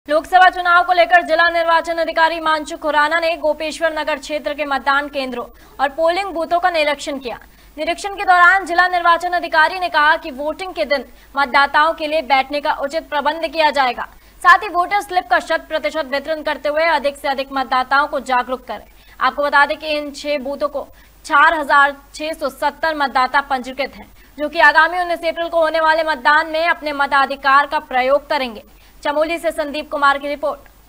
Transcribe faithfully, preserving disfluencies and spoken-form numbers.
लोकसभा चुनाव को लेकर जिला निर्वाचन अधिकारी मांचू खुराना ने गोपेश्वर नगर क्षेत्र के मतदान केंद्रों और पोलिंग बूथों का निरीक्षण किया। निरीक्षण के दौरान जिला निर्वाचन अधिकारी ने कहा कि वोटिंग के दिन मतदाताओं के लिए बैठने का उचित प्रबंध किया जाएगा। साथ ही वोटर स्लिप का शत प्रतिशत वितरण करते हुए अधिक से अधिक मतदाताओं को जागरूक करें। आपको बता दें कि इन छह बूथों को चार हजार छह सौ सत्तर मतदाता पंजीकृत हैं, जो कि आगामी उन्नीस अप्रैल को होने वाले मतदान में अपने मताधिकार का प्रयोग करेंगे। चमोली से संदीप कुमार की रिपोर्ट।